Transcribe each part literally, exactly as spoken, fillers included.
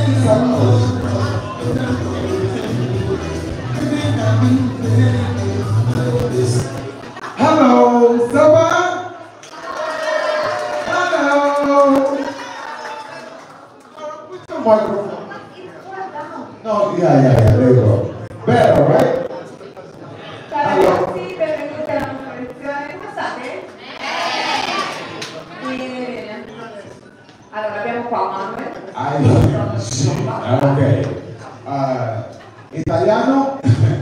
Hello, someone? Hello. Put your microphone. No, yeah, yeah, yeah, there you go. Better, right? Ciao ragazzi, benvenuti alla nostra lezione. Come state? Bene, bene. Allora, abbiamo qua Manuel. I, sì, ok. Uh, italiano?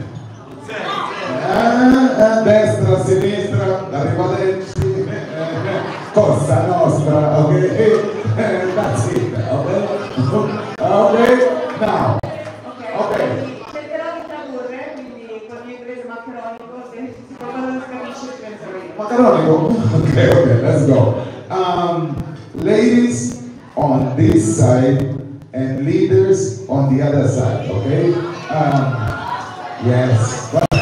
Eh, destra, sinistra, arrivederci, eh, Cosa Nostra, ok? Eh, that's it, ok? Ok, now. Ok, quindi cercherò di tradurre, quindi con il mio inglese maccheronico, se qualcosa non si capisce penso io. Macaronico? Okay, okay, let's go. Um, ladies on this side and leaders on the other side, okay? Um, yes.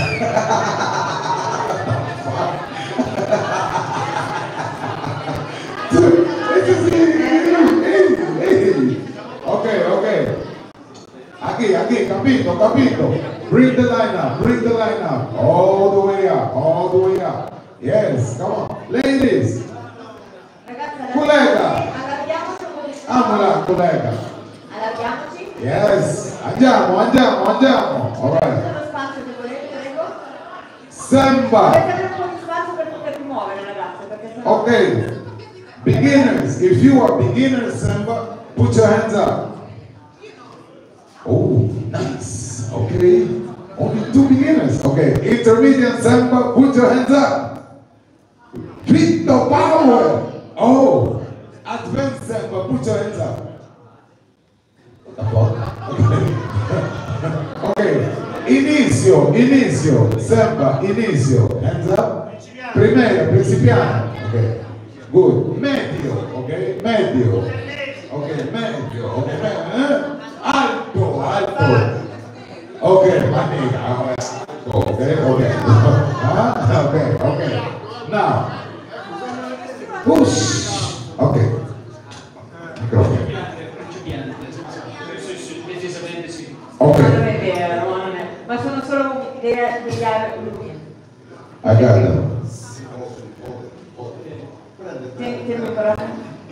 Okay, okay. Aquí, aquí, capito, capito. Bring the line up, bring the line up. All the way up, all the way up. Yes, come on. Ladies. Ragazzi, Collega. allarghiamoci un po' di più. Amola, collega. Allarghiamoci. Yes. Andiamo, andiamo, andiamo. All right. Tutto lo spazio che volete, prego. Samba. Dovete avere un po' di spazio per potervi muovere, ragazzi, perché sennò... Okay. Beginners. If you are beginners, Samba, put your hands up. Oh, nice. Okay. Only two beginners. Okay. Intermediate Samba, put your hands up. Beat the power. Oh. Advanced Samba, put your hands up. Okay. Okay. Inizio, inizio. Samba, inizio. Hands up. Primero, principiano. Okay. Good. Medio. Okay. Medio. Okay. Medio. Okay. Eh? Alto, alto. Okay, my nigga. Okay, okay. Huh? Okay, okay. Now, push. Okay. Okay. Okay. Non è vero, non è. Ma sono solo degli degli armi. I got them. Tieni, tieni il coraggio.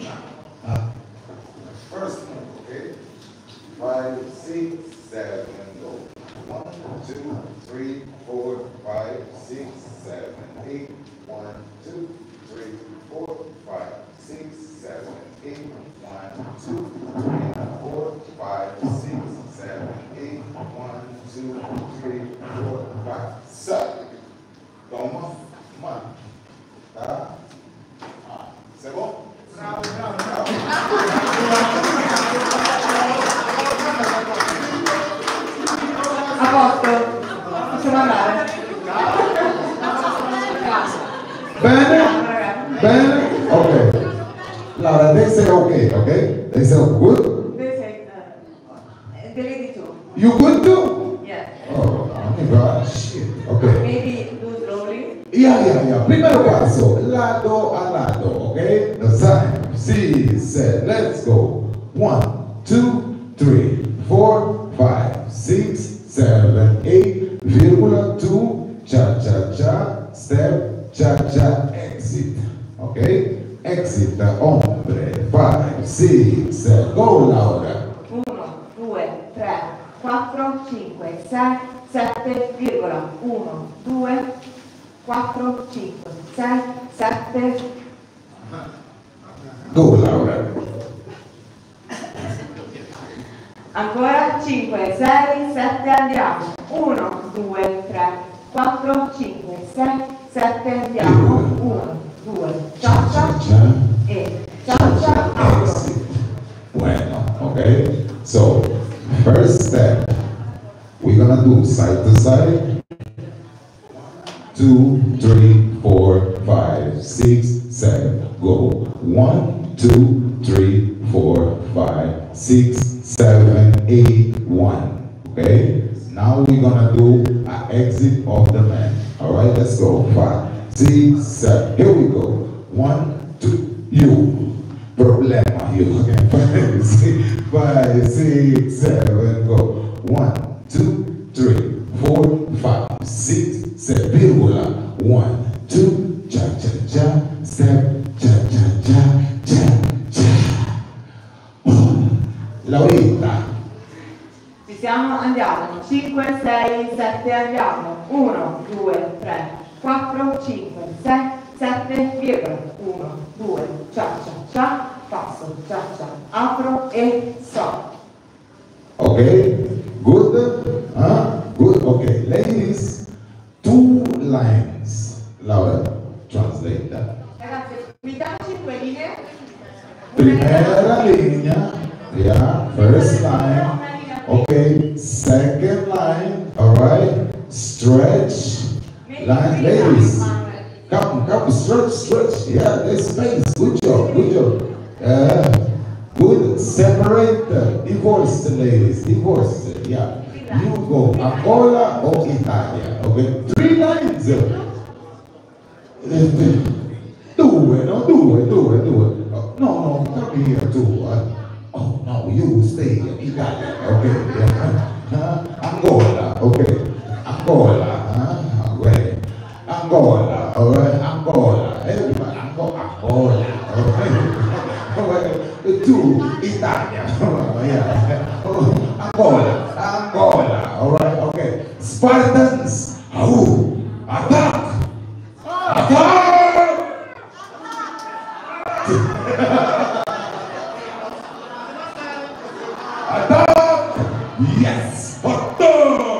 First one, okay? Five, six, seven, go. One, two, three, four, five, six, seven, eight. One, two, three, four, five, six, seven, eight. One, two, three, four, five, six, seven, eight. One, two, three, four, five, seven. Toma, uma. Tá? Ah, isso é bom? Bravo, bravo, bravo. A posto, possiamo andare. Bene? Bene? Okay. Laura, they say okay, okay? They say good? They say, uh, the lady too. You good too? Yeah. Oh, my God, shit. Okay. Maybe do slowly. Yeah, yeah, yeah. Primero paso, lado a lado, okay? The sign. See, set. Let's go. One, two, three, four, five, six, seven, eight, virgola, two, cha, cha, cha, step, cha, cha, exit. Okay? Exit, ombre, five, six, seven. Go, Laura. uno, due, tre, quattro, cinque, sei, sette, virgola, uno, due, quattro, cinque, sei, sette. Go, Laura. Ancora cinque, sei, sette, andiamo. uno, due, tre, quattro, cinque, sei, sette, andiamo. uno, due, ciao ciao e ciao ciao. Exit. Bueno, okay? So, first step, we're gonna do side to side. Two, three, four, five, six, seven. Go. One, two, three, four, five, six, seven, eight, one. Okay? Now we're gonna do an exit of the man. Alright, let's go. Five, six, seven. Here we go. One, two, you. Problema, you. Okay? five, six, seven, go. One, two, three, four, five, six, seven, virgola. One, two, cha, cha, cha, step, cha, cha, cha, cha, cha. Oh. Lauretta. Ci siamo, andiamo. cinque, sei, sette, andiamo. uno, due, tre, quattro, cinque, sei, sette, virgola. uno, due, cha, cha, cha, passo, cha, cha, apro e so. Okay, good, huh? Good, okay. Ladies, two lines. Laura, translate that. Ragazzi, mi date cinque linee? Primera linea, yeah, first line. Okay, second line, all right. Stretch, line, ladies. Come, come, stretch, stretch. Yeah, there's space. Good job, good job. Uh, good. Separate the divorce, ladies. Divorce. Yeah. You go Angola or Italia. Okay. Three lines. Due, no, due, due, due. Oh, no, no, come here, two. Uh, oh no, you stay in Italia. Okay. Yeah. Uh, Angola. Okay. Angola. Huh? Okay. Angola, all right, Angola, everybody, Angola, Angola, all right, two, Italia, yeah, Angola, Angola, all right, okay, Spartans, oh, attack, attack, attack, yes, attack.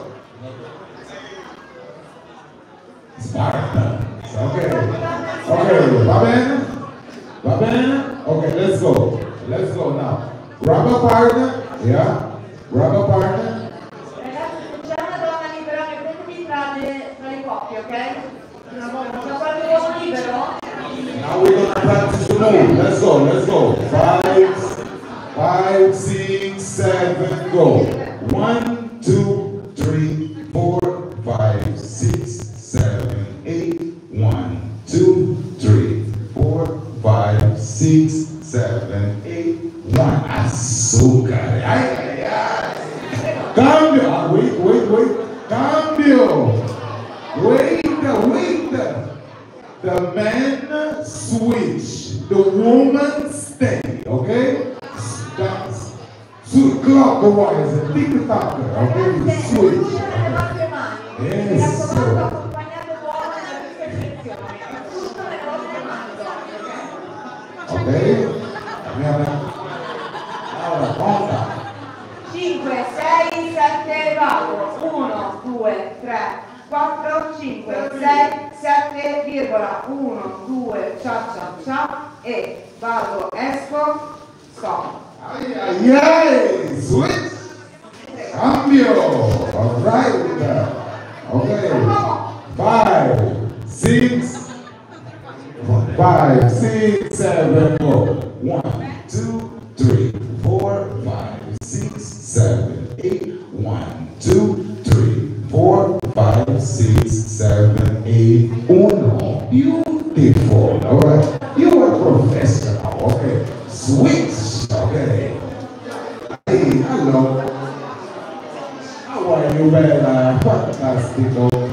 Spartans. Okay. Okay. Va bene? Va bene? Okay, let's go. Let's go now. Grab a partner. Yeah. Grab a partner. Ragazzi, c'è una donna libera, mettetevi tra le, tra le coppie, ok? Una donna, c'è qualche uomo libero? Now we're gonna practice the move. Let's go. Let's go. Five, five, six, seven, go. One, two, three, four, five, six, seven, eight. One, two, three, four, five, six, seven, eight. One. Azúcar. Ay, ay, ay. Cambio. Ah, wait, wait, wait. Cambio. Wait, wait. The man switch. The woman stay. Okay? That's so clockwise. Tick tock. Okay? Switch. Okay. Yes. So. Ok? Allora, conta. cinque, sei, sette, vado. uno, due, tre, quattro, cinque, sei, sette, virgola. uno, due, cia cia cia e vado, esco, sto. Ai ai ai! Switch! Cambio! Alright! Ok. Five, six, Five, six, seven, go. One, two, three, four, five, six, seven, eight. One, two, three, four, five, six, seven, eight. Uno. Beautiful. All right. You are professional. Okay. Switch. Okay. Hey, hello. How are you, Bella? Fantastico.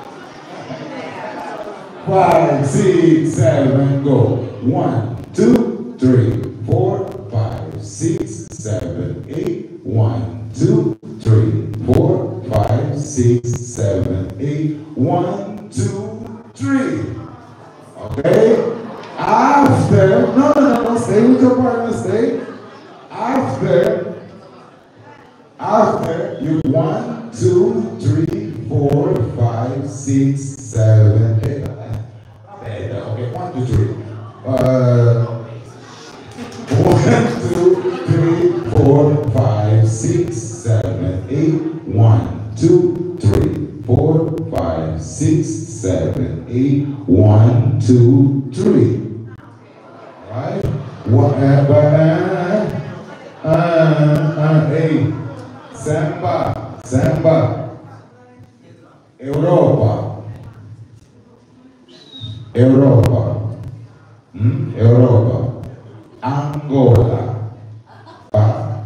Five, six, seven, go. One, two, three, four, five, six, seven, eight. One, two, three, four, five, six, seven, eight. One, two, three. Okay? After, no, no, no, no, stay with your partner, stay. After, after, you one, two, three, four, five, six, seven, eight. Okay, one, two, three. Uh, one, two, three, four, five, six, seven, eight. One, two, three, four, five, six, seven, eight. One, two, three. All right. One, uh, uh, uh, uh, eight. Samba, samba. Europa. Europa, mm? Europa, Angola, ah.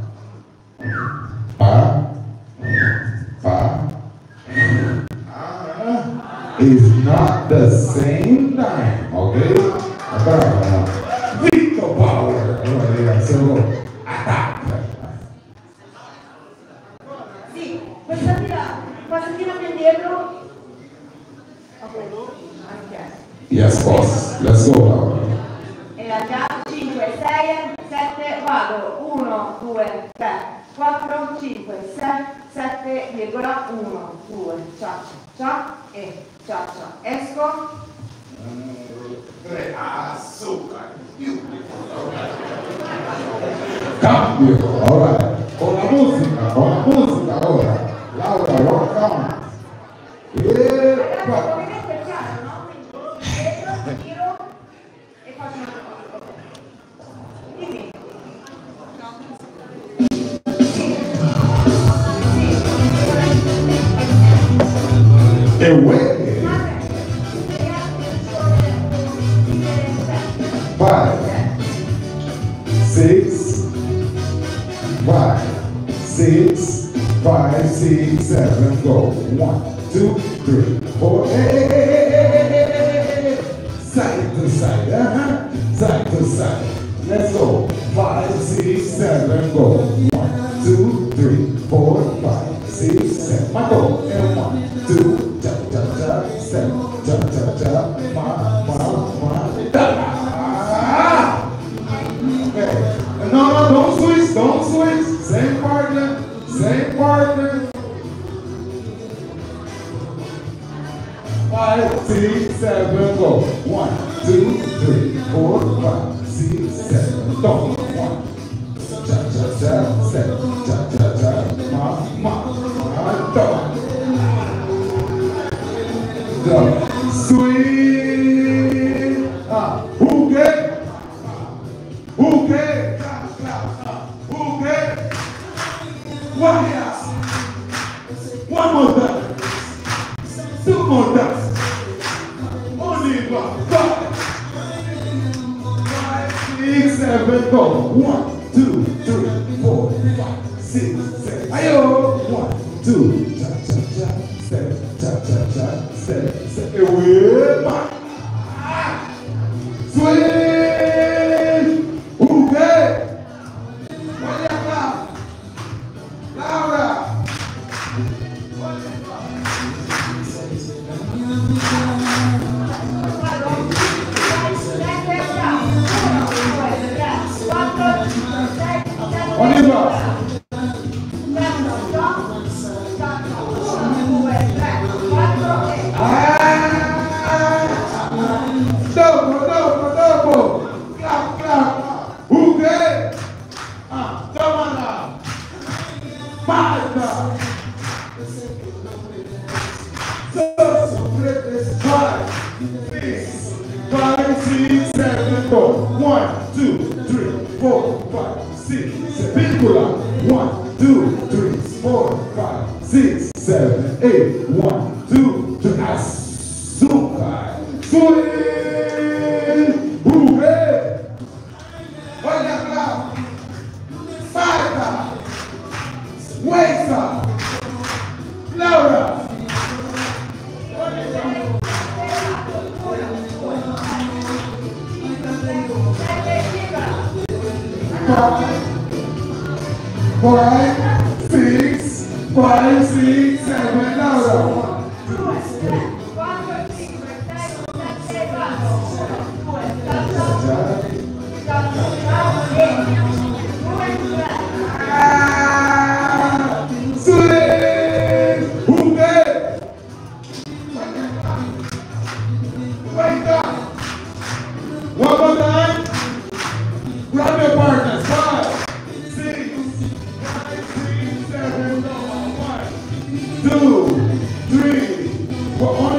is not the same time, okay? Bravo. Victor Power. Allora, ragazzi, attack. Sì, passatina, passatina più indietro. Ok, Yes, boss. Let's go now. E da già cinque, sei, sette, vado. uno, due, tre, quattro, cinque, sei, sette, virgola, uno, due, ciao, ciao, e ciao, ciao. Esco. Tre, azúcar. Cambio, ora, con la musica, con la musica ora. Laura, walk on. E Ragazzi, il movimento è chiaro, no? Quindi dietro, giro e faccio una cosa. Dimmi. E uè. Five, six, five, six, five, six, seven, go. One, two, three, four. Hey, hey, hey, hey, hey, hey, hey, hey. Side to side, uh-huh. Side to side. Let's go. Five, six, seven, go. One, two, three, four, five, six, seven. My go. And one, two, cha cha cha, seven, cha cha cha, five, five, five, da. Okay. No, no, don't switch, don't switch. Same partner, same partner. Five, six, seven, go. One, two, three, four, five, six, seven, go. One, cha cha cha, seven, cha cha cha, ma ma, ma da. Da. Sweet. Ah, okay. Okay. Okay. One yes. One more time. Two more times. Only one. Five. Five, six, seven, go. One, two, three, four, five, six, seven. Ayo. One, two, cha cha cha, seven, cha cha cha, seven, seven. Away, man. Sweet. Okay. One more. Laura. Dopo, dopo, dopo. Clap, clap. Okay. Ah, come on now. Five now. So, so flip this five, six, five, six, seven, four. One, two, three, four, five, six, seven. Piccola. One, two, three, four, five, six, seven, eight. One, two, three. Azúcar. Sweet. Hooray. Olha lá. Marta. Wensa. Laura. Five, six, five, six, seven, Laura. One more time. Grab your partners. Five, six, five, six, seven, one, two, three, four.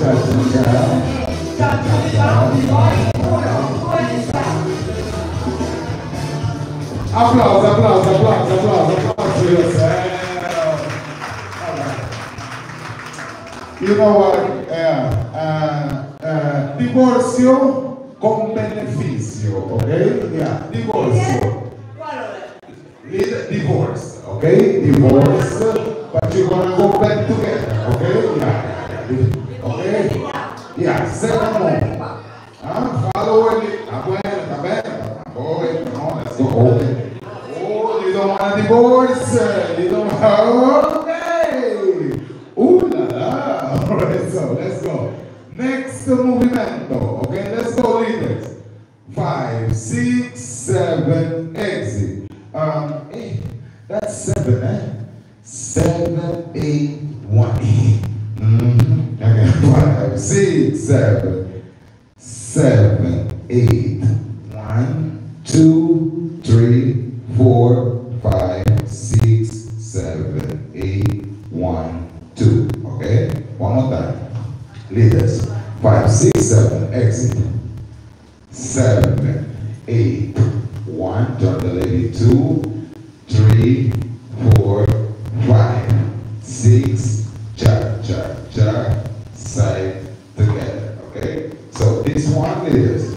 ciao, ciao. Ciao, ciao, ciao. Poi uno, due, tre. Applauso, applauso, applauso, applauso, applauso yourself. You know what? Uh, uh, uh, divorzio con beneficio, ok? Yeah, divorzio. Lead divorce, okay? Divorce, but you're gonna go back together, okay? Yeah. Okay? Yeah, second one. Huh? Follow it. Está bueno, está bueno. Boy, come on, let's go. Okay. Oh, you don't want a divorce. You don't want. Okay. Ooh la la. All right, so let's go. Next movimento. Okay, let's go, leaders. Five, six, seven, exit. Um, eight. That's seven, eh? Seven, eight, one. Mm-hmm. Okay. Five, six, seven, seven, eight, one, two, three, four, five, six, seven, eight, one, two. Okay? One more time. Leaders. Five, six, seven, exit. Seven, eight, one, turn the lady, two, three, four, five, six, cha, cha, cha, side together, okay? So this one is,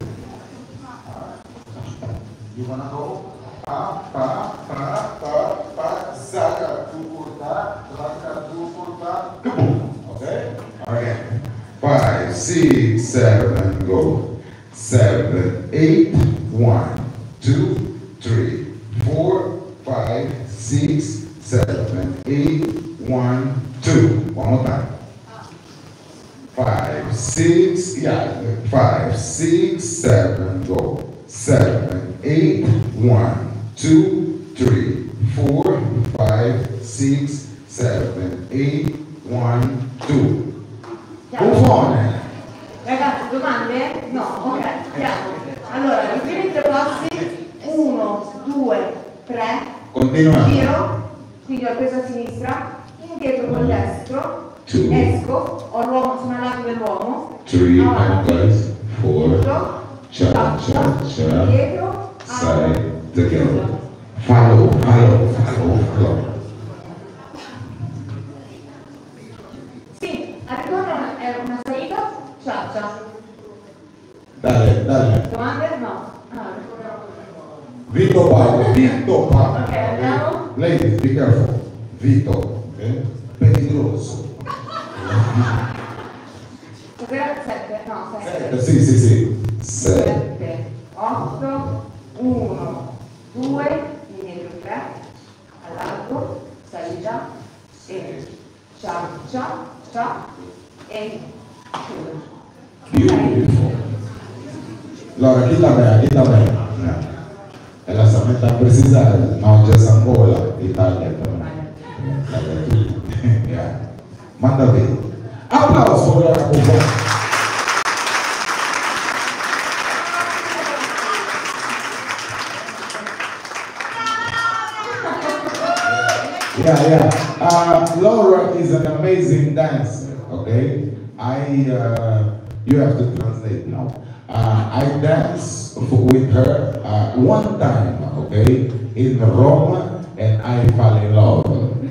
you wanna go? Pa, pa, pa, pa, pa, zaga, tu kurta, zaga, tu kurta, kaboom, okay? Alright, five, six, seven, go. Seven, eight, one, two, three, four, five, six, seven, eight, one, two. One more time. Five, six, yeah, five, six, seven, go. Seven, eight, one, two, three, four, five, six, seven, eight, one, two. Move on. Ragazzi, domande? No, ok, andiamo. Allora, i primi tre passi, uno, due, tre, Continuiamo. giro, quindi ho preso a sinistra, indietro col destro, Two. esco, ho l'uomo, sono al lato dell'uomo, Three, avanti, guys, four, indietro, cha, cha, faccia, cha, indietro, side together. Follow, follow, follow, follow. Sì, al ritorno è una salita, ciaccia. Dale, dale. Domande? No. Ah. Vito Paolo, Vito Paolo. Ok, andiamo. Ladies, be careful. Vito, okay? Peligroso. Cos'era? Sette? No, sette. Eh, Sì, sì, sì. Sette. Sette, otto, uno, due, indietro tre, all'alto, salita, e ciao, ciao, ciao, e chiudo. Beautiful. Allora, chi la vede? Chi la vede? No. E la sta mettendo a precisare, no, già Sangola, Italia. La vede. Yeah. Manda via. Applauso per la Cuba. Yeah, yeah. Uh, Laura is an amazing dancer, okay? I, uh, you have to translate now. Uh, I danced with her uh, one time, okay, in Rome, and I fell in love.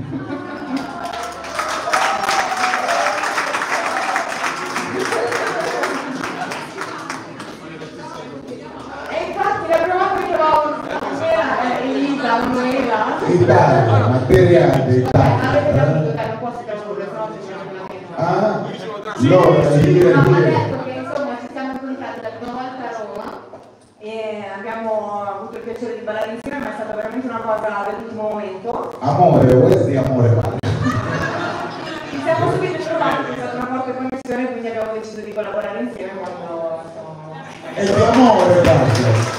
E infatti la prima volta che trovavo era Elisa, Manuela. Italia, materiale, Italia. Avete capito che non posso tradurre, però se c'è una Ah, Laura, here, No, ma ha here. detto che insomma ci siamo incontrati la prima volta a Roma e abbiamo avuto il piacere di ballare insieme, ma è stata veramente una cosa dell'ultimo momento. Amore, questo è amore, vale. Ci siamo subito trovati, è stata una forte connessione, quindi abbiamo deciso di collaborare insieme quando insomma. E di amore, vale.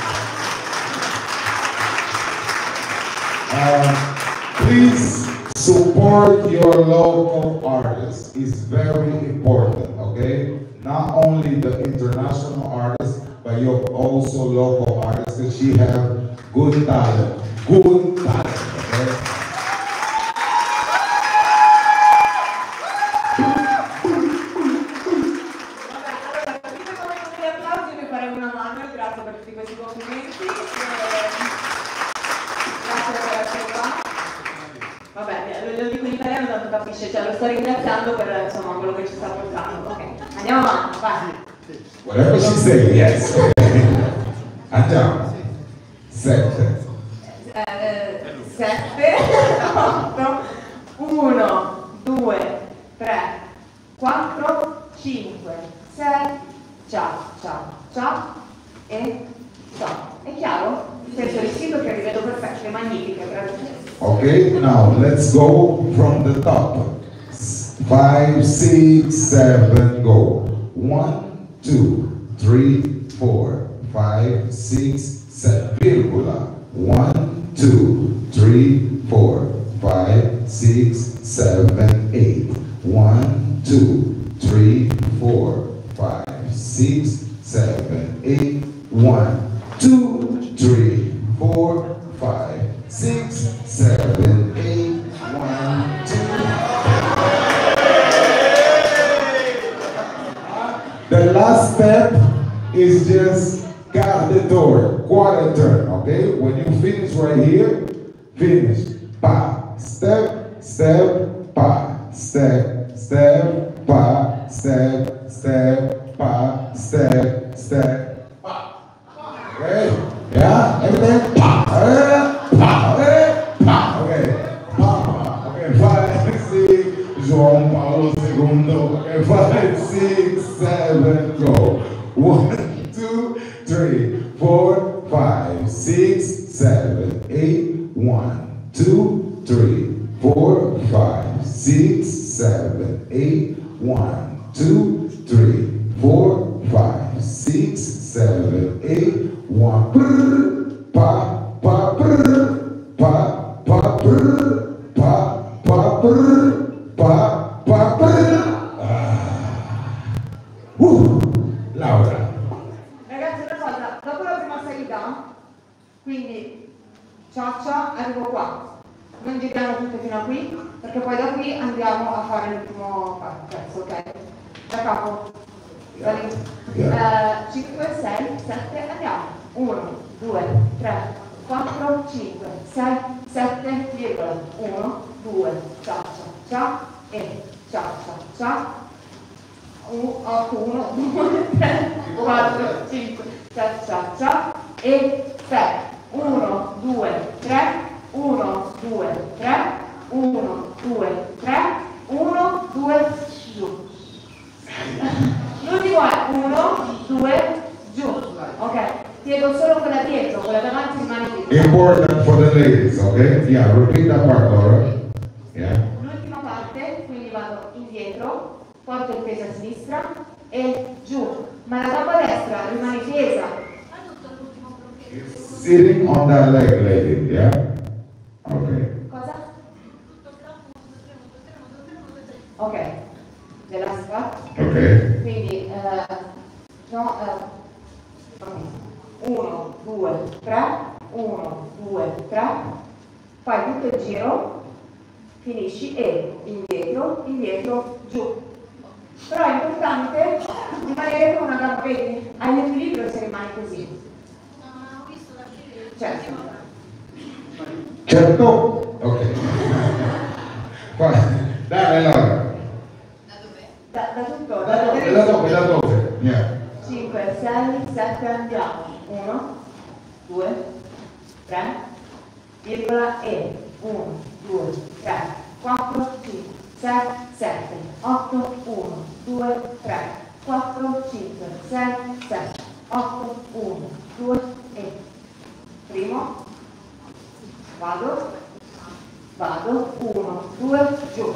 Uh, please support your local artists. It's very important, okay? Not only the international artists, but you're also local artists, because she have good talent. Good talent, okay? lo, lo dico in italiano tanto capisce, cioè lo sto ringraziando per insomma quello che ci sta portando. Ok, andiamo avanti, vai. Whatever she say, yes. Andiamo. Sette. Eh, sette, otto, uno, due, tre, quattro, cinque, sei, ciao, ciao, ciao e ciao. È chiaro? Penso rischito che rivedo perfette, magnifiche, grazie. Okay, now let's go from the top. Five, six, seven, go. One, two, three, four, five, six, seven. Virgola. One, two, three, four, five, six, seven, eight. One, two, three, four, five, six, seven, eight. One, two, three, four, five, six, seven, eight. One, two. The last step is just guard the door, quarter turn, okay? When you finish right here, finish. Pa, step, step, pa, step, step, pa, step, step, pa, step, step, pa. Okay? Yeah? Everything? Pa, eh, pa, eh, pa. Okay. Pa, pa. Okay, five, six, João Paulo Segundo. Okay, five, six, seven, go. One, two, three, four, five, six, seven, eight. One, two, three, four, five, six, seven, eight. One, two, three, four, five, six, seven, eight. One, brr, pa, pa, brr, pa, pa, brr, pa, pa, brr, pa, pa, brr. Ah. Uh, Laura. Ragazzi, una cosa, dopo la prima salita, quindi ciaccia, arrivo qua. Non giriamo tutte fino a qui, perché poi da qui andiamo a fare l'ultimo pezzo, ok? Da capo. Da lì. Yeah. Eh, cinque, sei, sette, andiamo. uno, due, tre, quattro, cinque, sei, sette, virgola. uno, due, ciaccia, ciao e ciaccia, ciao. uno, due, tre, quattro, cinque, sei, ciao, ciao e sei. uno, due, tre, uno, due, tre, uno, due, tre, uno, due, giù. L'ultimo è uno, due, giù. Ok, chiedo solo quella dietro, quella davanti rimane dietro. Important for the ladies, okay? Yeah, repeat that part, Laura. Yeah. L'ultima parte, quindi vado indietro, porto il peso a sinistra e giù. Ma la gamba destra rimane tesa. Sitting on that leg, lady, yeah? Okay. Cosa? Ok, the last part. Okay. Quindi, eh, no, eh, uno, due, tre, uno, due, tre, fai tutto il giro, finisci e indietro, indietro, giù. Però è importante rimanere con una gamba, vedi, hai l'equilibrio se rimani così. Certo. Certo? Ok. Vai, dai, Laura. Da, da tutto, Da da dove, dove da dove, da dove? Yeah. cinque, sei, sette, andiamo. uno, due, tre, virgola e uno, due, tre, quattro, cinque, sei, sette, otto, uno, due, tre, quattro, cinque, sei, sette, otto, uno, due e primo, vado, vado, uno, due, giù.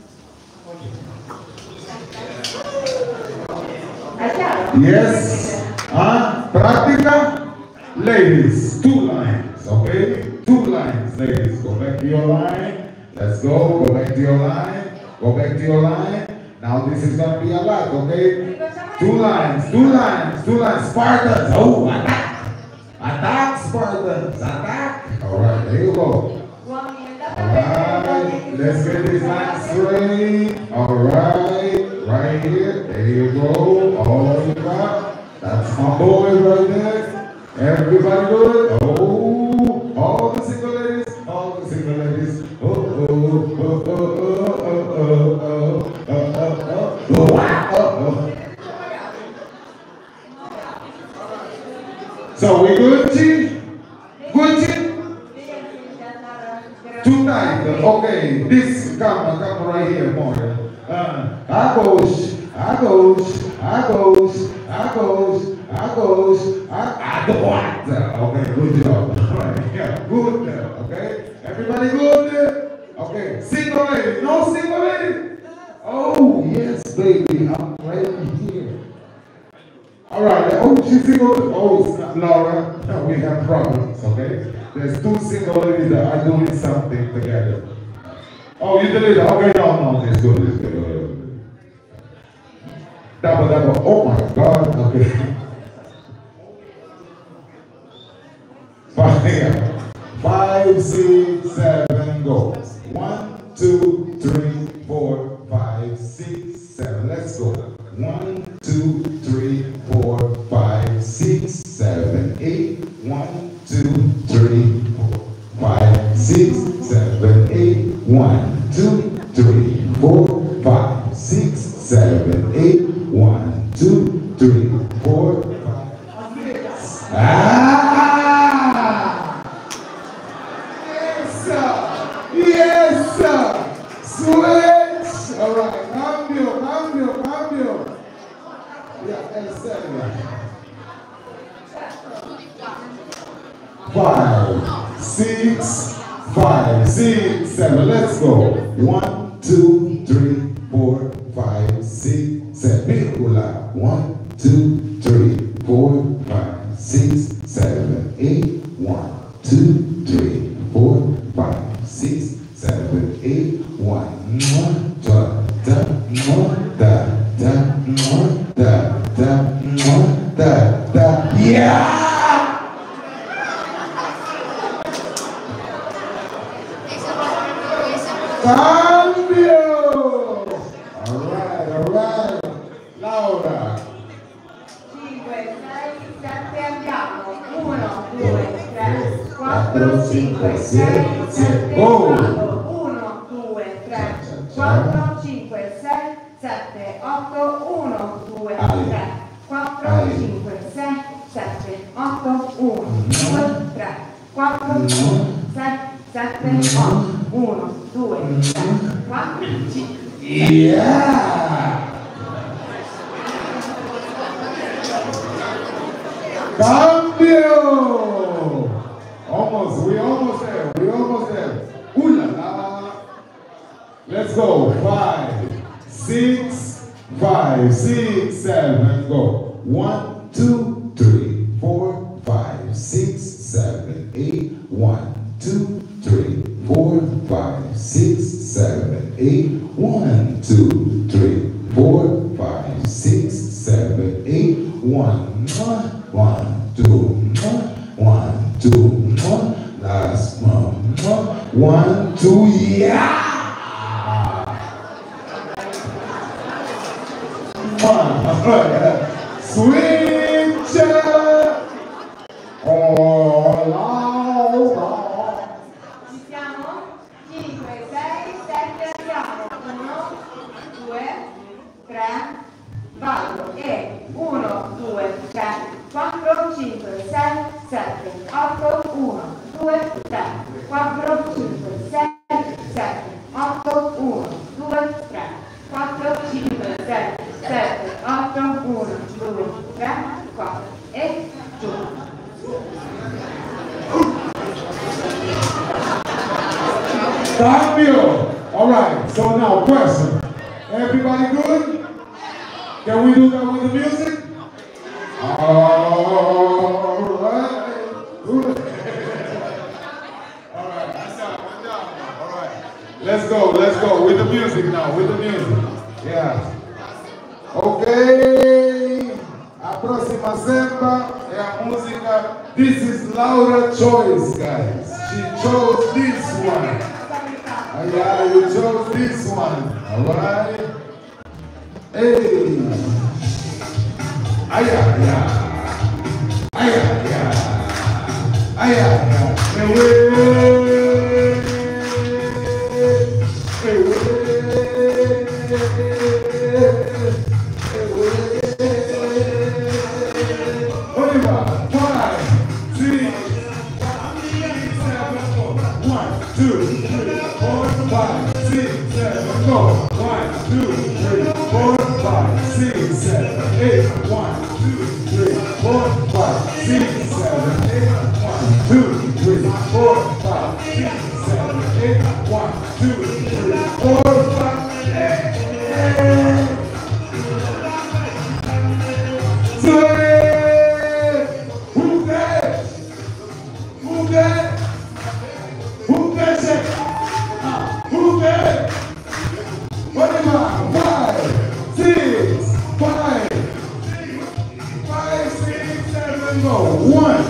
È chiaro? Yes. Ah, práctica. Ladies, two lines, okay? Two lines, ladies. Go back to your line. Let's go. Go back to your line. Go back to your line. Now this is going to be a lot, okay? Two lines, two lines, two lines. Spartans. Oh, attack. Attack, Spartans. Attack. All right, there you go. Alright, let's get this line straight. Alright, right here. There you go. All you got. That's my boy right there. Everybody good? Oh, all the single ladies, all the single ladies. Oh, oh, So we good, G? Good, G? Too tight. Okay, this come, come right here more. Uh, I goes, I goes, I goes, I goes, I goes, I, I go out there. Okay, good job. All right, yeah, good there. Okay, everybody good there? Okay, single lady, no single lady? Oh, yes, baby, I'm right here. All right, oh, she's single. Oh, Laura, no, we have problems, okay? There's two single ladies that are doing something together. Oh, you did it. Okay, no, no, it's good, it's good. Double, double. Oh my God. Okay. Five, five, six, seven, go. One, two, three, four, five, six, seven. Let's go. One, two, three, four, five, six, seven, eight. One, two, three, four, five, six, seven, eight. One, two, three, four, five, six, seven, eight. One, two, three, four, five, six. Ah! Yes, sir. Yes, sir. Switch. All right. Cambio, cambio, cambio. Yeah, el serio. Five, six, five, six, seven. Let's go. One, two, three, four, five, six, seven. Piccola. One, two, three, four, five, six, seven, eight. One, two, three, four, five, six, seven, eight. One, da, da, da, da, da, da, da, da. Yeah! Cambio! All right, all right. Laura. cinque, sei, sette andiamo. uno, due, tre, quattro, cinque, sei, sette andiamo. uno, due, tre, quattro, cinque, sei, sette, otto. uno, due, tre, quattro, cinque, sei, sette, otto. uno, due, tre, quattro, sei, sette, otto. uno, due, tre, quattro, cinque. Yeah! Cambio! Almost, we almost there, we almost there. Ooh la la! Let's go. Five, six, five, six, seven. Let's go. One, two, three, four, five, six, seven, eight. One, two, three, four, five, six, seven, eight. One, two, three, four, five, six, seven, eight. One, one, one, two, one, two, one. Last one, one, two, yeah! One, switch! Oh, Laura! Ci siamo? cinque, sei, sette andiamo. uno, due, tre, vado. E uno, due, tre, quattro, cinque, sei, sette, otto. uno, due, tre, quattro, cinque, sei, sette, otto. uno, due, tre, quattro, cinque, sei, sette, otto. uno, due, tre, quattro. E giù. Cambio. All right. So now, question. Everybody good? Can we do that with the music? All right. Good. All right. One down. One down. All right. Let's go. Let's go with the music now. With the music. Yeah. Okay. A próxima samba é a música. This is Laura choice, guys. She chose this one. Oh, yeah, you chose this one. All right. Hey. Ay, ay, ay. Ay, ay, ay. Ay, ay, ay. Oliver, five, three, one, two, three, four, five, six, seven, go. One, two, three, four, five, six, seven, eight. One, two, three, four, five, six, seven, eight. One, two, three, four, five, six, seven, eight. One, two, three, four, five, eight. Who's that? Who's that? Who's that shit? Who's that? What am I? Five, six, five, five, six, seven, go. One.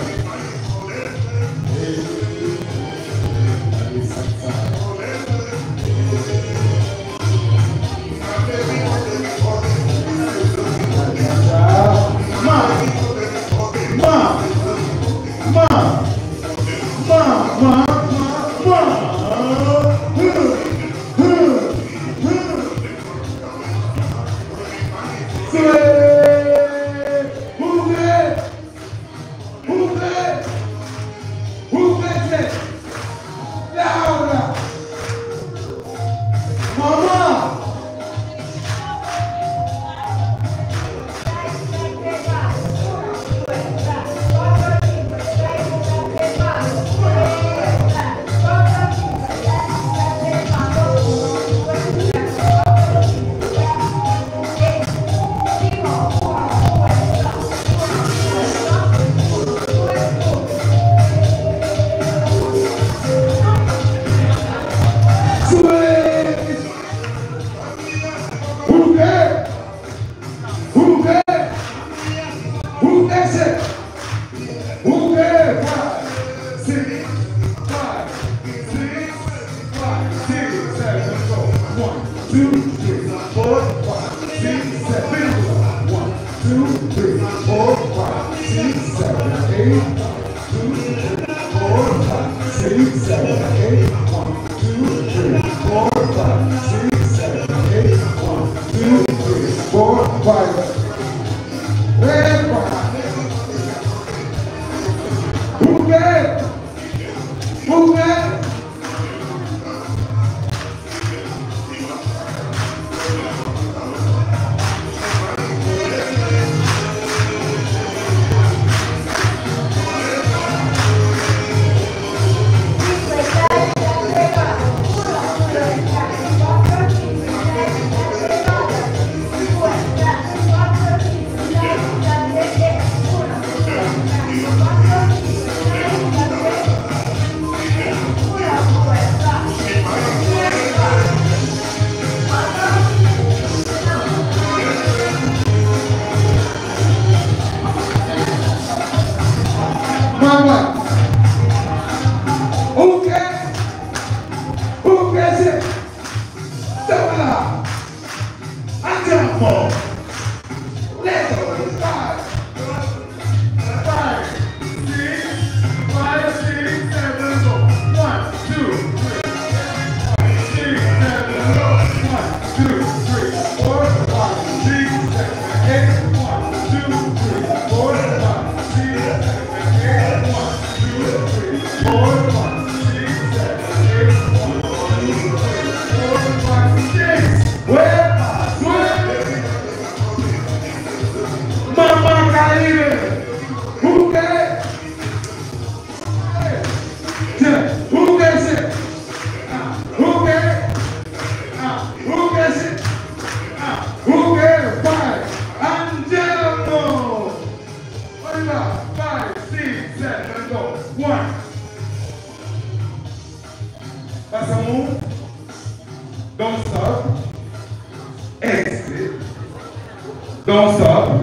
Don't stop.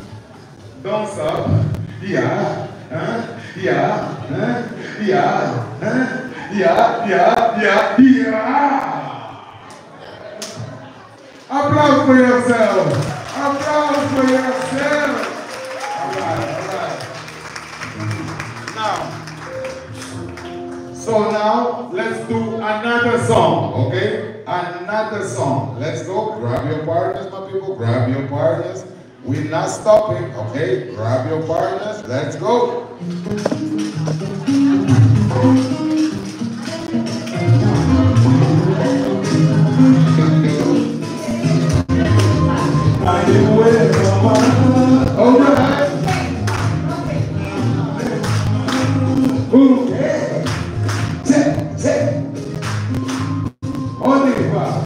Don't stop. Yeah. Huh? Yeah. Huh? Yeah. Huh? Yeah. Yeah. Yeah. Yeah. Applause for yourself. Applause for yourself. All right. All right. Now. So now let's do another song. Okay. another song. Let's go. Grab your partners, my people. Grab your partners. We're not stopping, okay? Grab your partners. Let's go. All right. Okay. Check, check. Only five.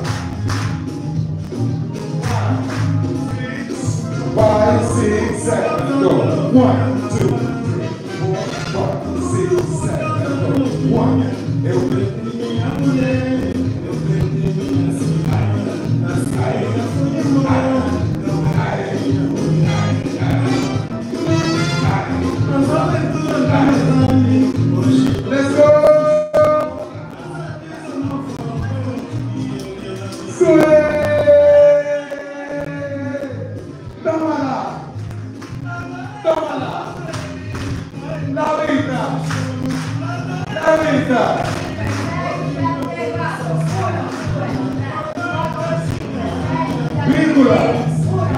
Five, six, seven, go. One, two, three, four, five, six, seven, go. One. Eu perdi minha mulher, eu perdi minha cidade, nas caídas fui embora, não caí, nas aventuras da Resame, hoje. Let's go! Tómala, tómala, la vida, la vida. Vírgula.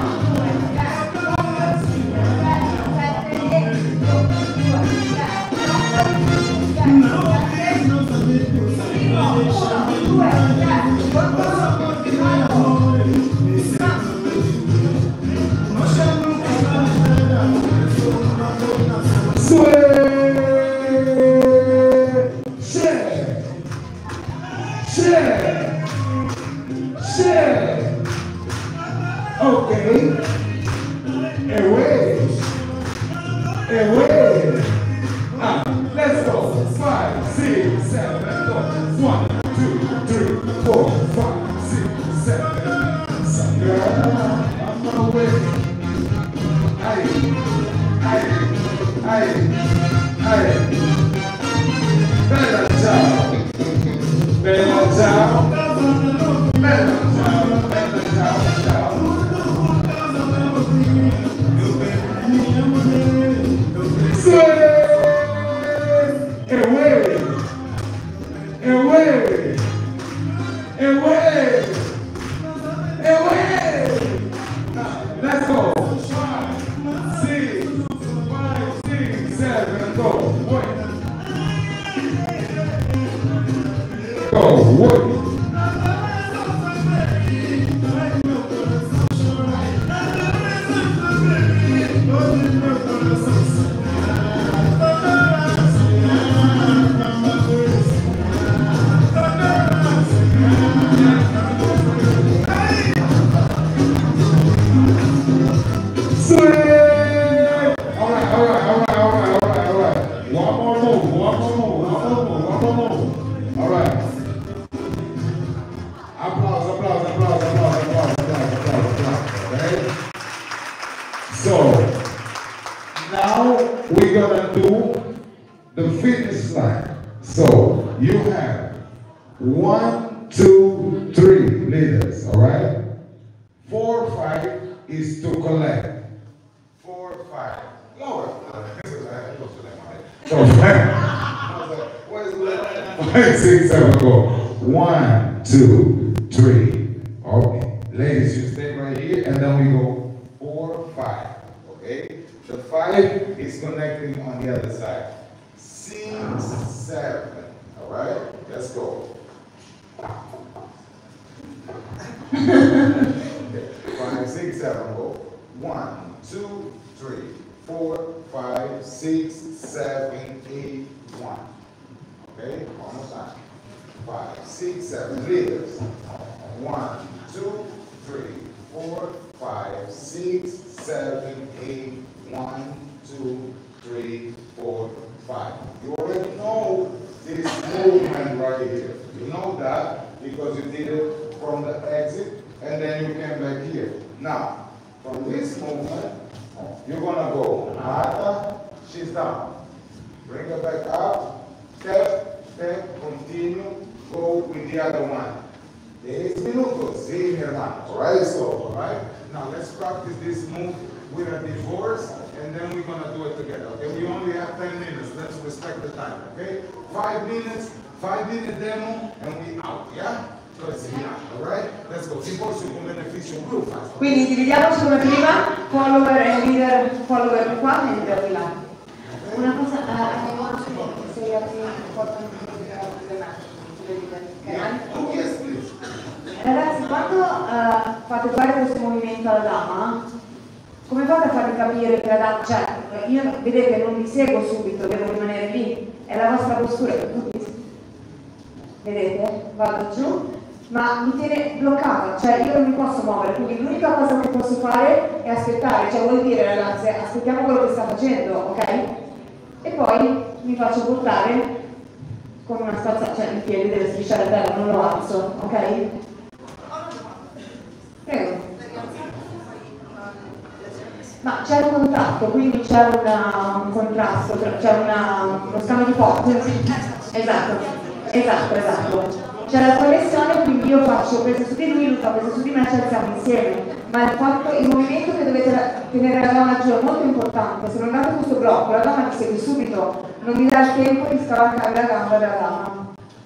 Okay. Away. Away. Ah, let's go. Five, six, seven, go. One, two, three, four, five, six, seven. Sandra, I'm away. Aye, aye, aye, aye. Bella ciao. Bella ciao. Bella ciao. Bella ciao. Ciao. Away, away, away, away. Let's go. Five, six, five, six, seven, go. Wait. Go, wait. So, now we're gonna do the finish line. So, you have one, two, three leaders, all right? Four, five is to collect. Four, five. Lower. So, five, six, seven, go. One, two, three. Okay. Ladies, you stay right here, and then we go four, five. Okay? The five is connecting on the other side. Six, seven. All right? Let's go. Five, six, seven, go. One, two, three, four, five, six, seven, eight, one. Okay? One more time. Five, six, seven. Leaders. One, two, three, four, five, six, seven, eight, one, two, three, four, five. You already know this movement right here. You know that because you did it from the exit and then you came back here. Now, from this movement, you're gonna go Marta, she's down. Bring her back up, step, step, continue, go with the other one. diez minutos, sí, mi hermano. Alright, so, alright? Now let's practice this move with a divorce, and then we're gonna do it together, okay? We only have ten minutes, let's respect the time, okay? Five minutes, five minute demo, and we out, yeah? Because, yeah, alright? let's go. Divorzio con beneficio real fast. Quindi dividiamoci come prima, follower e leader, follower qua e leader di là. Una cosa, eh, se Oh, yes, please. ragazzi, quando uh, fate fare questo movimento alla dama, come fate a farvi capire che la dama, cioè, io vedete non vi seguo subito, devo rimanere lì, è la vostra postura, vedete? Vado giù, ma mi tiene bloccata, cioè io non mi posso muovere, quindi l'unica cosa che posso fare è aspettare, cioè vuol dire ragazze, aspettiamo quello che sta facendo, ok? E poi mi faccio portare con una spazzatura, cioè il piede deve strisciare a terra, non lo alzo, ok? Prego. Ma c'è un contatto, quindi c'è una, un contrasto, c'è una, uno scambio di forze. Esatto, esatto, esatto. C'è la connessione, quindi io faccio peso su di lui, lui fa peso su di me, ci alziamo insieme. Ma il, fatto, il movimento che dovete tenere la donna giù è molto importante. Se non date questo blocco, la donna vi segue subito, non vi dà il tempo di scavalcare la gamba della dama.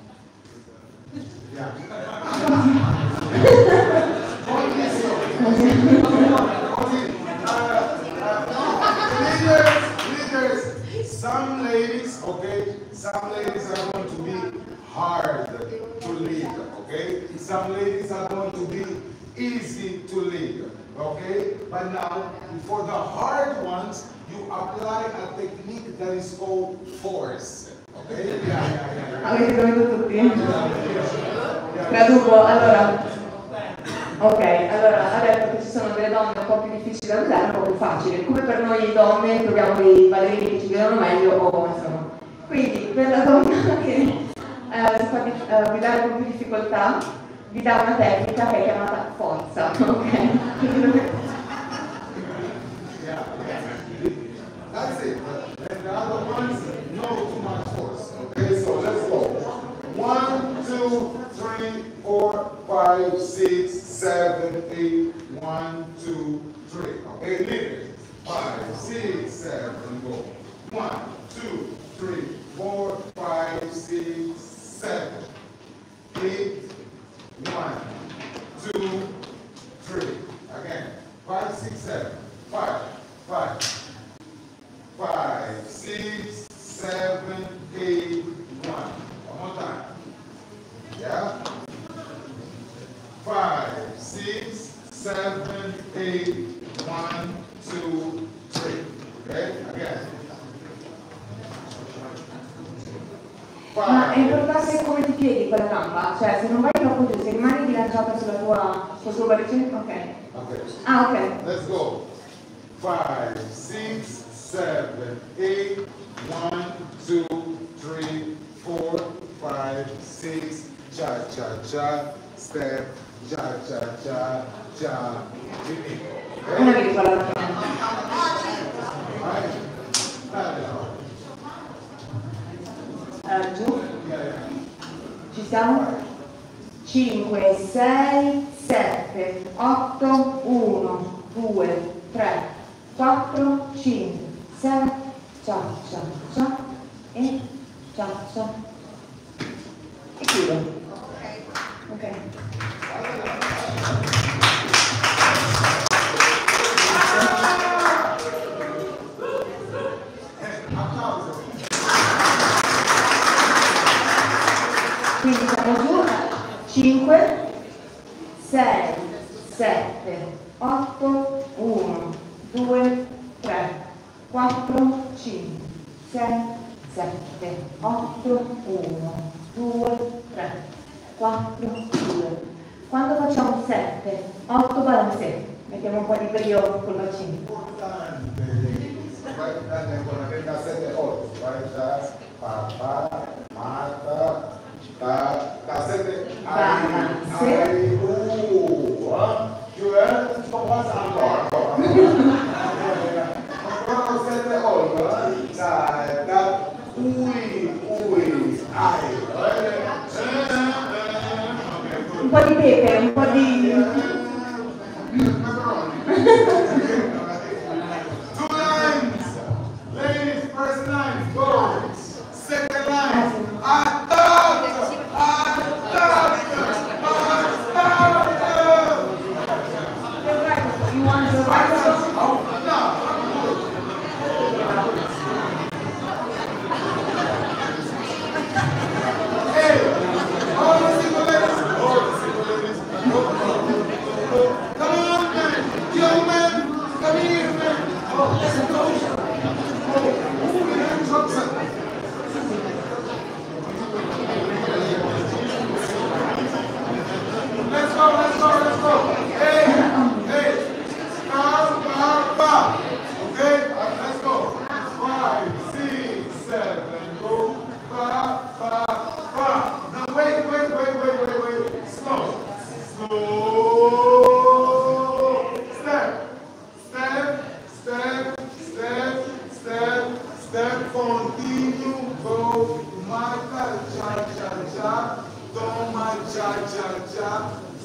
Some ladies, okay, some ladies are going to be hard to lead, okay? Some ladies are going to be easy to lead, okay? But now, for the hard ones, you apply a technique that is called force, okay? Yeah, yeah, yeah. Avete capito tutti? Traduco, allora. Ok, allora ha detto che ci sono delle donne un po' più difficili da guidare, un po' più facili, come per noi donne troviamo dei ballerini che ci guidano meglio o insomma. Quindi per la donna che eh, si fa uh, guidare con più difficoltà vi dà una tecnica che è chiamata forza, ok? That's it. And the other ones, no too much force. Okay, so let's go. One, two, three, four, five, six, seven, eight. One, two, three. Okay, leaders. Five, six, seven, go. One, two, three, four, five, six, seven, eight. One, two, three. Again. Five, six, seven. Five, five. Five, six, seven, eight, one. One more time. Yeah? Five, six, seven, eight, one, two, three. Okay? Again. Ma è importante come ti pieghi quella gamba, cioè se non vai troppo giù, se rimani bilanciata sulla tua, sul tuo baricino, ok. Okay. Ah, ok. Let's go. Five, six, seven, eight, one, two, three, four, five, six, cha cha cha, step, cha cha cha, cha. Una virgola alla fine. Right? Uh, giù. Ci siamo? cinque, sei, sette, otto, uno, due, tre, quattro, cinque, sei, ciao, ciao, ciao, e ciao, ciao. E chiudo. Ok. Quindi siamo giù, cinque, sei, sette, otto, uno, due, tre, quattro, cinque, sei, sette, otto, uno, due, tre, quattro, due. Quando facciamo sette, otto balancette, mettiamo un po' di brio col bacino. Importante. Right? And con la cassette otto, right? Da, papà, Marta, da, cassette ai, ai, uh, cioè, sto passando ancora sette otto, da, da, ui, ui, ai, Un po' di pepe, un po' di... Two lines. Ladies, first line, go. Second line, attack, attack, attack.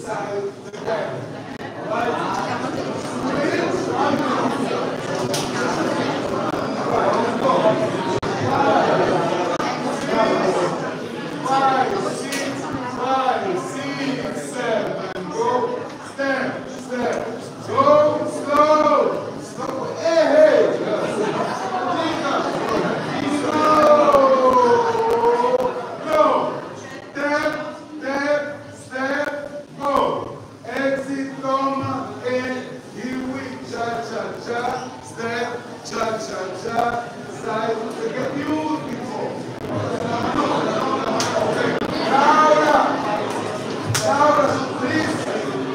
side together. Right? Five, six, five, six, seven, go. Step, step. Go slow. Slow. Hey, hey. Slow. Go. Step, step, step, go. Exit, toma, and here we cha-cha-cha. Step, cha-cha-cha. Side, get beautiful. Laura! Laura, please!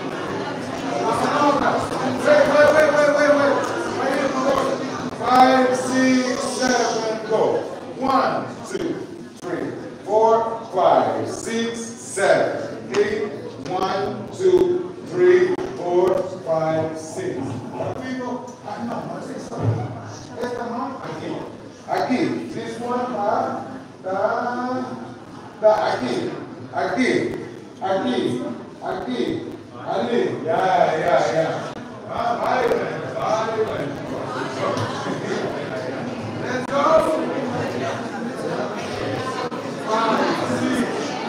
Wait, wait, wait, wait, wait, wait. Five, six, seven, go. One, two, three, four, five, six, seven, eight. One, two, three, four, five, six. People, ah, no, no, say something. Esta mão aqui. Aqui. This one, tá? Tá. Tá, aqui, aqui, aqui, aqui, ali, yeah, yeah, yeah. Ah, vai, velho, vai, velho. Let's go. Five, six.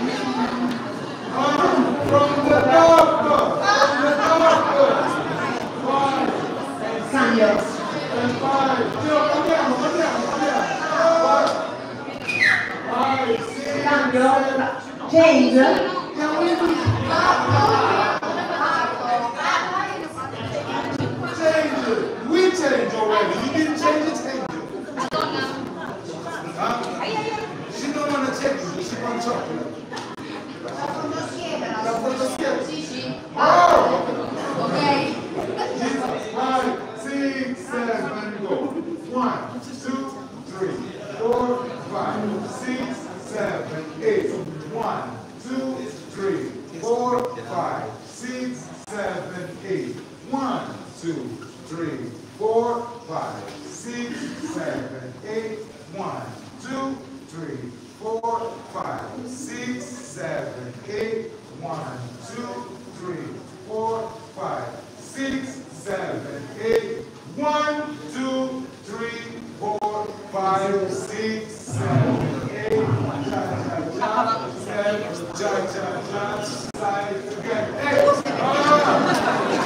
Ah, from the top, from the top. Five, Cambio. and five. Dio, cambiamo, cambiamo, cambiamo. Five, six. Cambio. Change. Change it. We changed already. You didn't change it, change it. Huh? She don't want to change it. She wants chocolate. La fotoscheda. Oh! Ok. Five, six, seven, go. One, two, three, four, five, six, seven, eight. One, two, three, four, five, six, seven, eight. One, two, three, four, five, six, seven, eight. One, two, three, four, five, six, seven, eight. One, two, three, four, five, six, seven, eight. One, two, three, four, five, six, seven, eight. Cha cha cha, step, cha cha cha, side together. Hey, ah.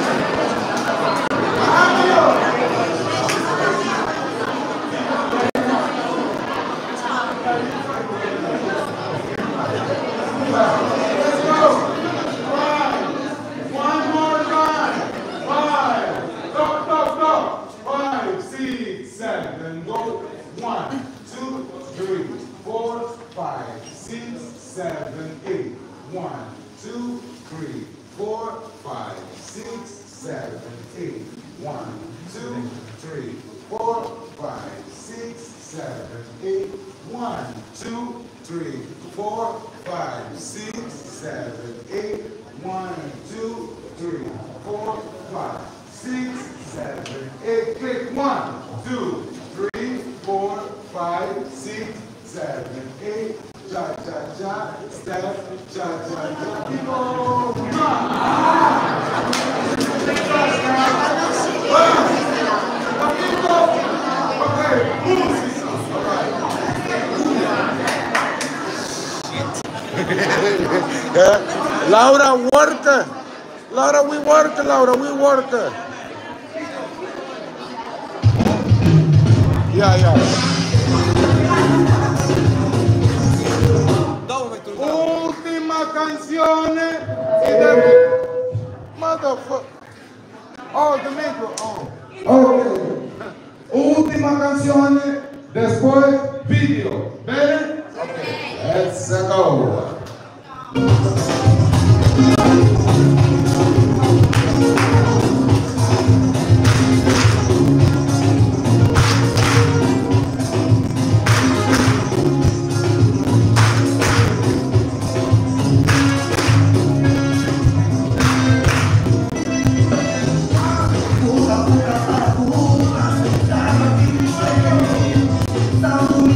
Let's go. Five. One more time. Five. Stop, stop, stop. Five, six, seven, go. One, two, three, four, five, six, seven, eight. One, two, three, four, five, six, seven, eight. One, two, three, four, five, six, seven, eight. One, two, three, four, five, six, seven, eight. One, two, three, four, five, six, seven, eight. Click. One, two, three, four, five, six, seven, eight. Cha cha cha, step, cha cha cha. People, come on. Okay, move. All right. Laura, work. Laura, we work. Laura, we work. Yeah, yeah. Ultima canzone. E devi... Motherfucker. Oh, Domenico. Oh. Ok. Ultima canzone. Después video. Bene? Ok. Let's go. Pura, pura, pura, pura, pura, pura, pura, pura, pura,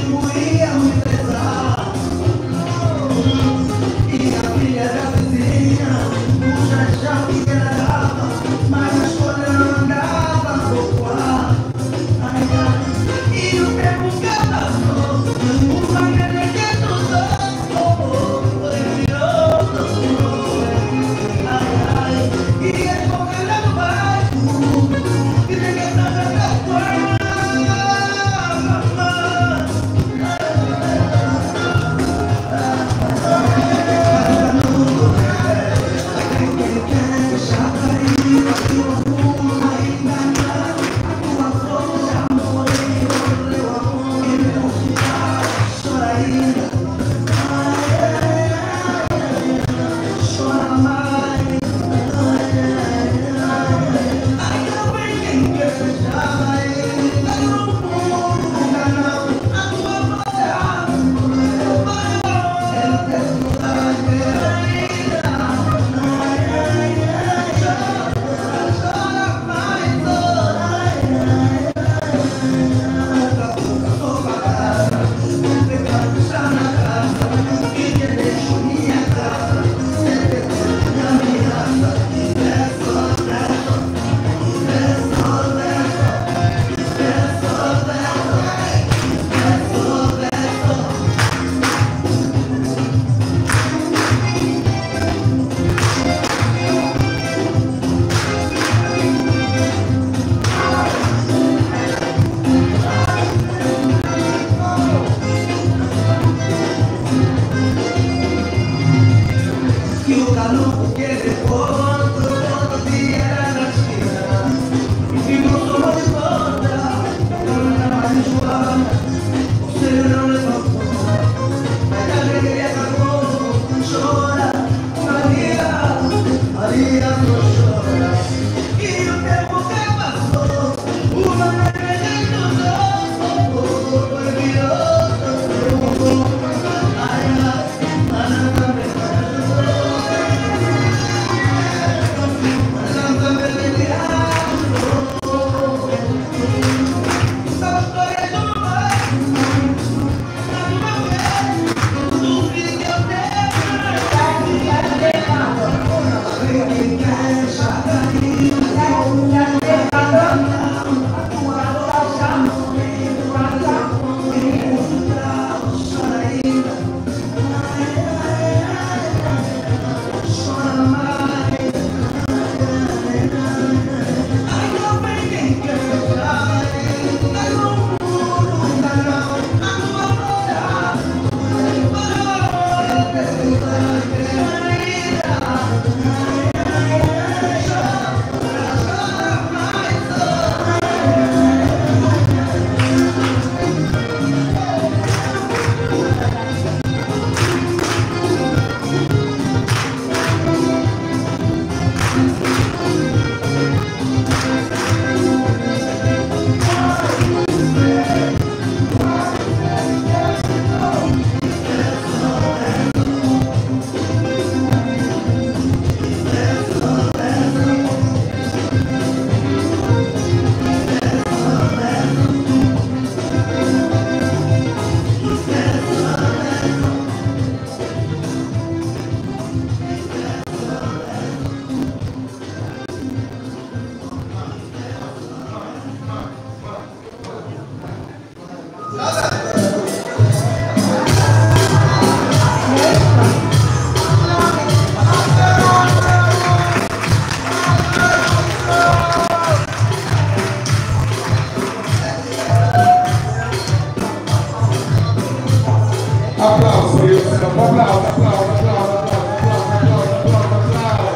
Applauso for yourself. Applauso, applauso, applauso, applauso, applauso, applauso,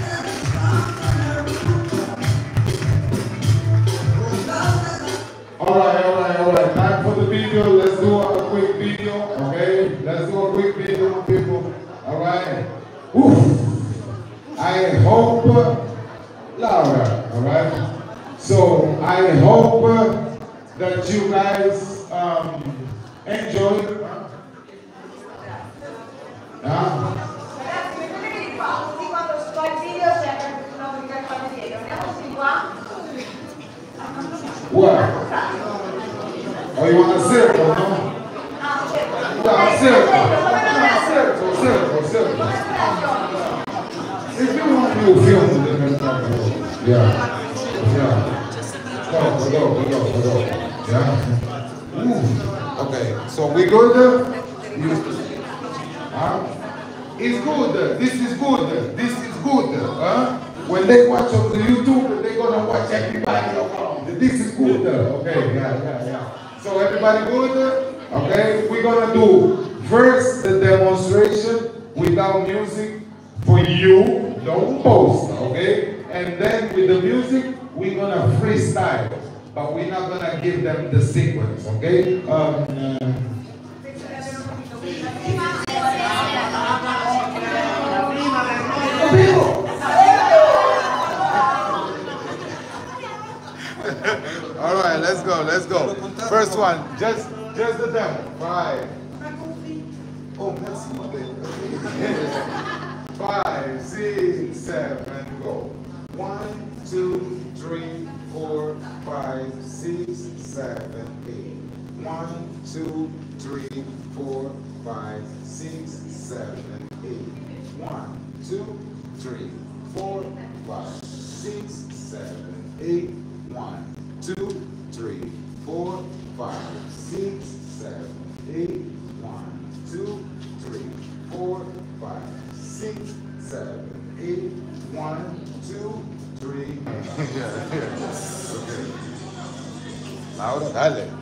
applauso. Alright, alright, alright. Time for the video. Let's do a quick video, okay? Let's do a quick video, people. Alright. Oof. I hope, Laura, alright? So I hope that you guys um, enjoy. Ah. Ragazzi, mettetevi qua, così quando sto il video c'è una pubblicità qua dietro. Andiamoci qua. What? Oh, you want a circle, no? Ah, certo. Yeah, circle. Circle, circle, circle. If you want to film, then we'll talk about it. Yeah. Yeah. Go, go, go, go, go. Yeah. Ooh. Okay, so we good? You, huh? It's good. This is good. This is good. Huh? When they watch on the YouTube, they're gonna watch everybody around. This is good. Okay, yeah, yeah, yeah. So everybody good? Okay, we're gonna do first the demonstration without music for you. Don't post, okay? And then with the music, we're gonna freestyle, but we're not gonna give them the sequence, okay? Um, uh, all right, let's go, let's go. First one, just just the demo. Five. Oh, merci, my baby. Five, six, seven, go. One, two, three, four, five, six, seven, eight. One, two, three, four, five, six, seven, eight. One, two, three, four, five, six, seven, eight. One, two, three, four, five, six, seven, eight. One, two, three, four, five, six, seven, eight. One, two, three. Yeah, yeah. Okay. Ahora dale.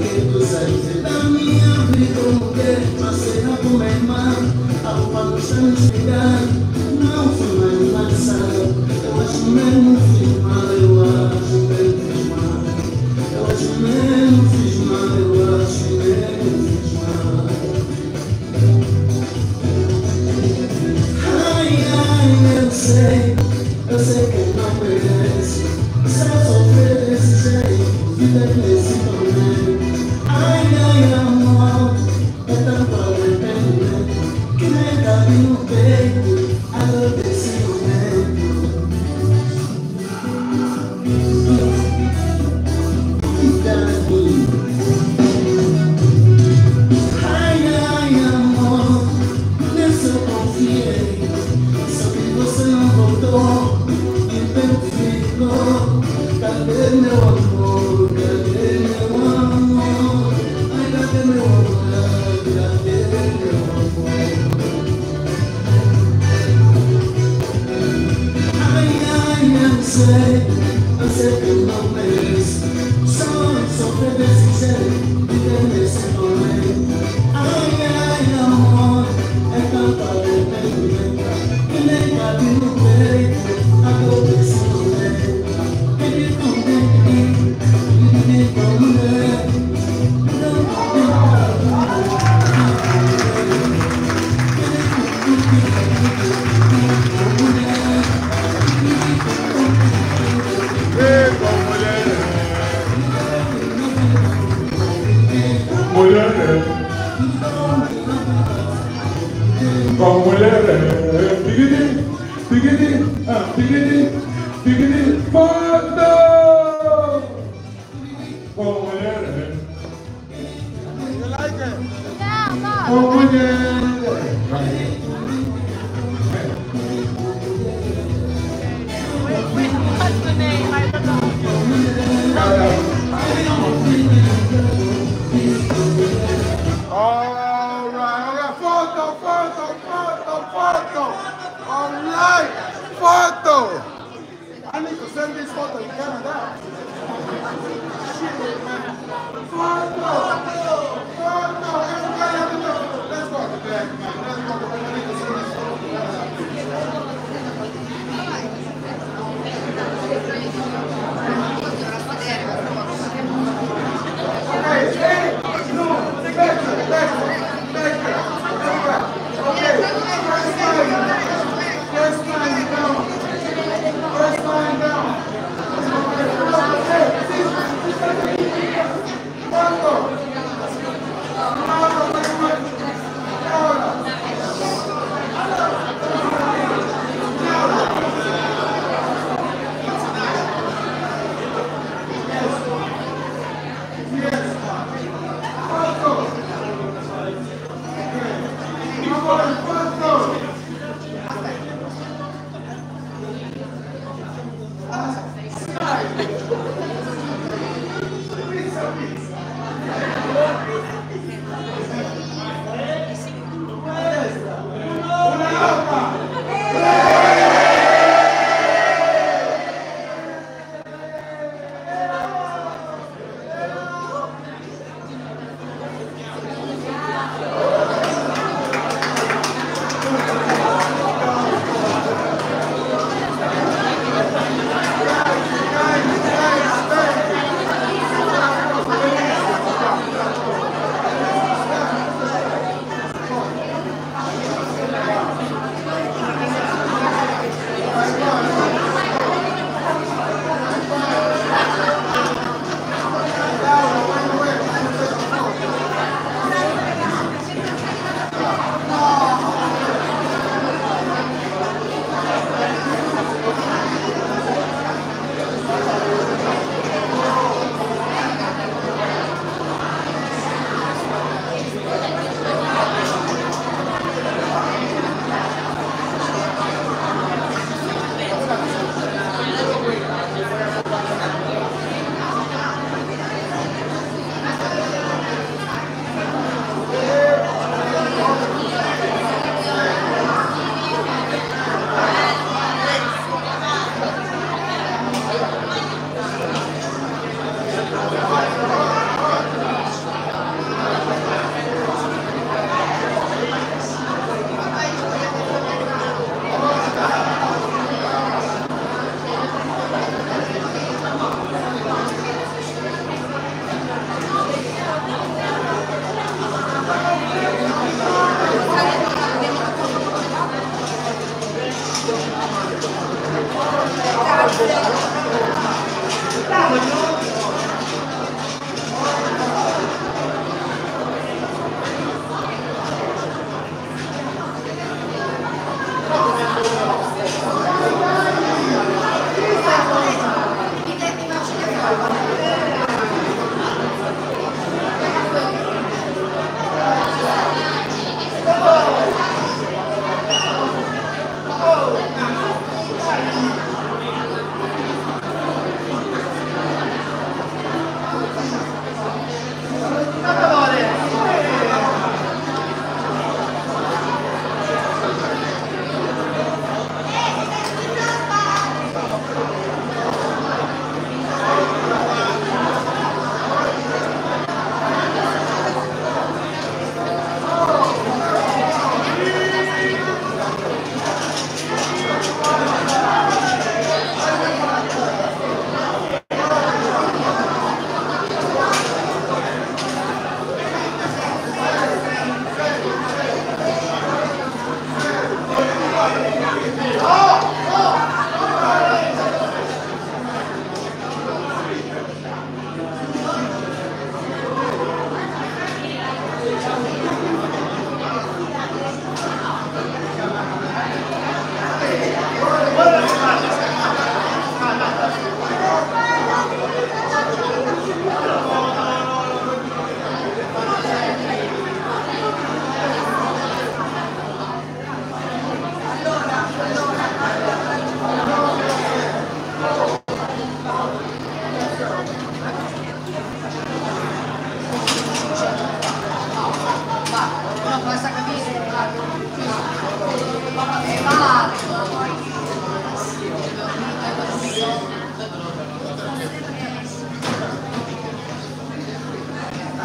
First line down.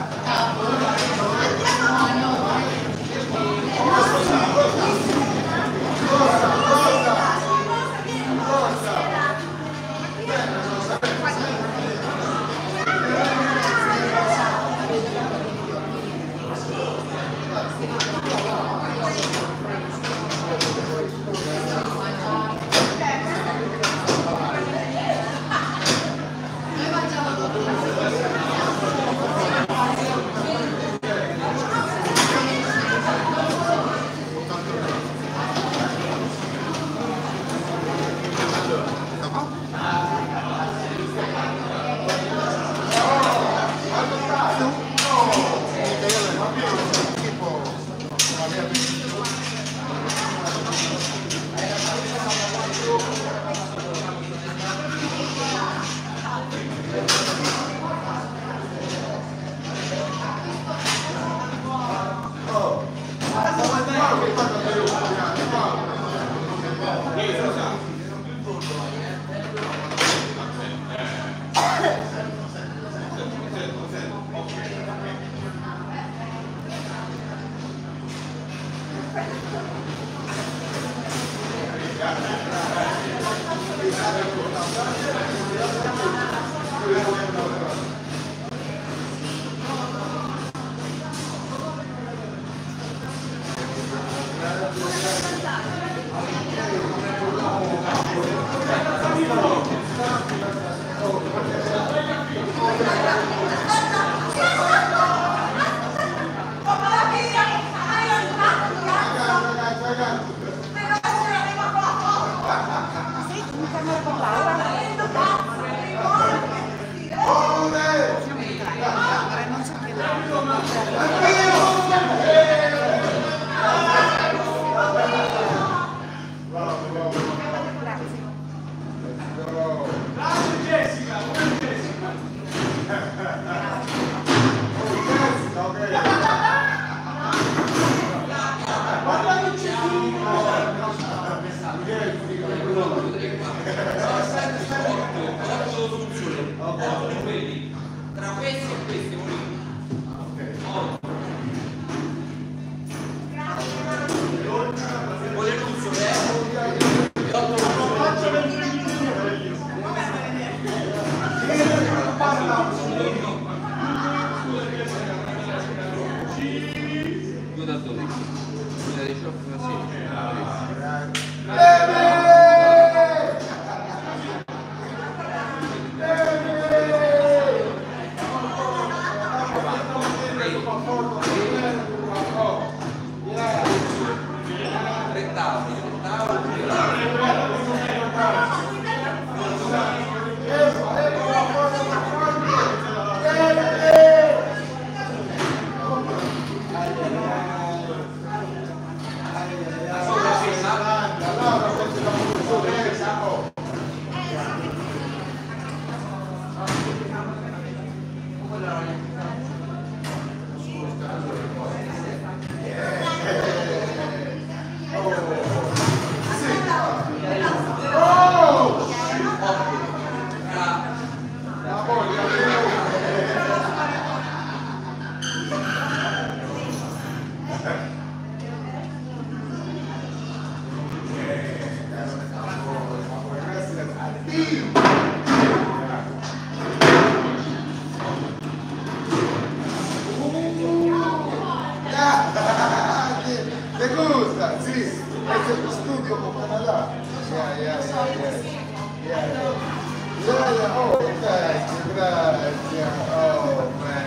¿Te gusta? Sí. Es el estudio con Canadá. Yeah, yeah, yeah, yeah. Yeah, yeah. Yeah, yeah. Oh, grazie, grazie. Oh,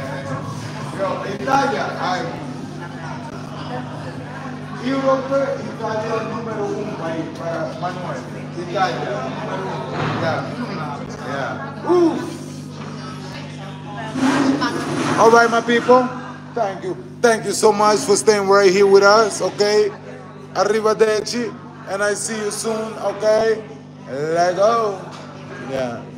man. Yo, Italia, hay. Europe, Italia es el número uno país para Manuel. Italia, número uno. Yeah. Yeah. Ooh. All right, my people. Thank you. Thank you so much for staying right here with us, okay? Arrivederci. And I see you soon, okay? Let go. Yeah.